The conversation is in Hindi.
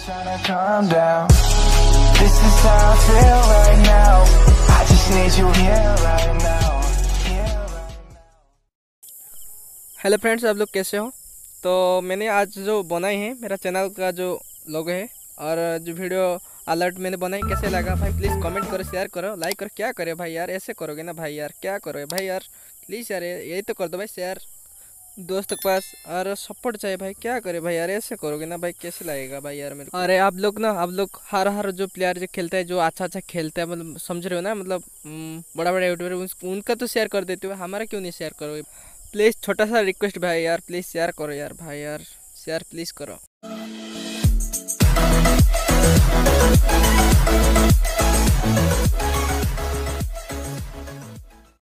Tryna calm down. This is how I feel right now. I just need you here right now. Hello friends, आप लोग कैसे हो? तो मैंने आज जो बनाई है मेरा चैनल का जो लोगो है और जो वीडियो अलर्ट मैंने बनाई, कैसे लगा भाई? प्लीज़ कमेंट करो, शेयर करो, लाइक करो। क्या करे भाई यार, ऐसे करोगे ना भाई यार? क्या करो भाई यार, प्लीज़ यार यही तो कर दो भाई शेयर दोस्त के पास। और सपोर्ट चाहिए भाई, क्या करे भाई यार, ऐसे करोगे ना भाई? कैसे लगेगा भाई यार मेरे को? अरे आप लोग ना, आप लोग हर जो प्लेयर जो खेलता है, जो अच्छा खेलता है, मतलब समझ रहे हो ना, मतलब बड़ा बड़ा यूट्यूबर उनका तो शेयर कर देते हो, हमारा क्यों नहीं शेयर करोगे? प्लीज़ छोटा सा रिक्वेस्ट भाई यार, प्लीज़ शेयर करो यार भाई यार, शेयर प्लीज़ करो।